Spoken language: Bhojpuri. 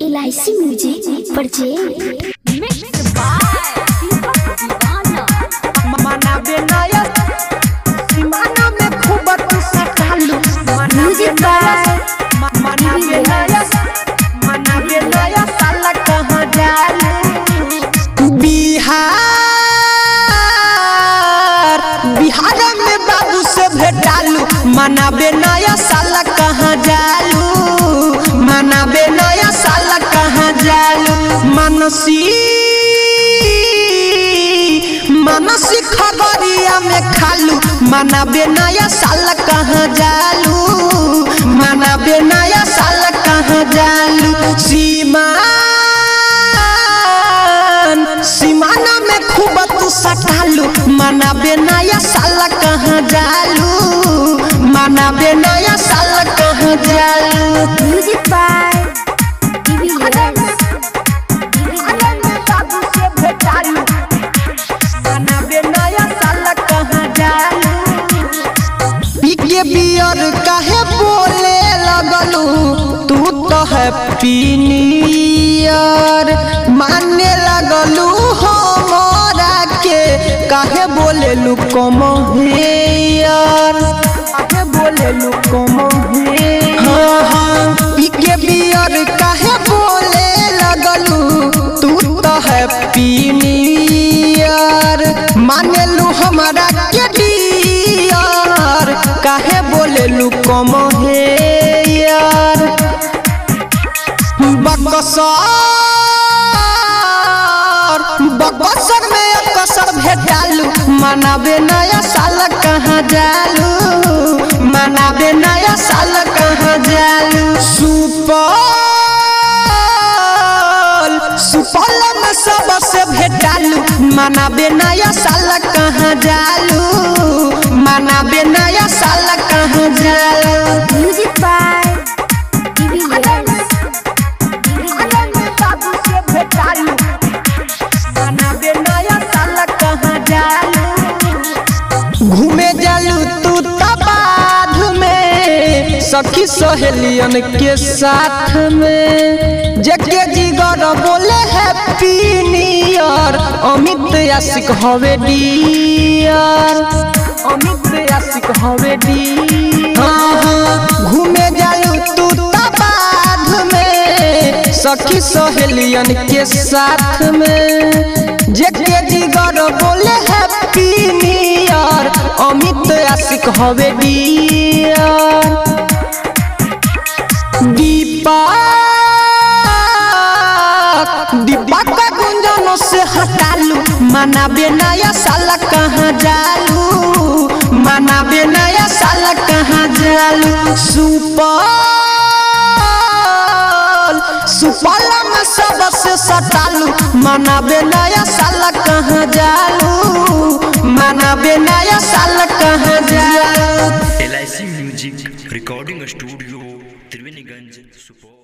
LIC म्यूजिक परचेज मनाबे नया सीमाना में खूब तू सटालू म्यूजिक बाय मनाबे नया साला कहाँ जालू बिहार में बाबू से भेटालू मनाबे नया साला कहाँ जालू मनाबे नया साला कहाँ जालू मनसी खगड़िया में खालू मनाबे नया साल कहाँ जालू मनाबे नया साल कहाँ जालू सीमाना में खूब तू सटालू मनाबे नया साल कहाँ जालू मनाबे नया साल कहाँ जालू म्यूजिक बाय बियर काहे बोले लगलू तू तो हैप्पी न्यू ईयर माने लगलू हमरा के काहे बोले लू कम हेयर काहे बोले लू कम हेयर हाँ पीके बियर काहे बोले लगलू तू तो हैप्पी न्यू ईयर माने लू हमरा के काहे बोले लू कम हे यार बकसर में कसर भेटालू मनाबे नया साल कहाँ जालू मनाबे नया साल कहाँ जालू सुपल में सबसे भेटालू मनाबे नया साल कहाँ जालू मनाबे नया साल कहाँ जालू म्यूजिक बाय मनाबे नया साल कहाँ जालू घूमे जालू तू तबाध में सखी सहेलियन के साथ में जगे जिगर बोले हैप्पी न्यू ईयर अमित आशिक हवे डियर अमित आशिक हवे डियर हाँ घूमे जालू तू तबाध में सखी सहेलियन के साथ में जगे जिगर बोले हैप्पी न्यू ईयर अमित आशिक हवे डियर दीपक गुंजनों से हटालू मनाबे नया साल कहाँ जालू मनाबे नया साल कहाँ जालू सुपल में सबसे सटालू मनाबे नया साल कहाँ जालू मनाबे नया साल कहाँ जालू LIC music recording studio Triveniganj Supaul.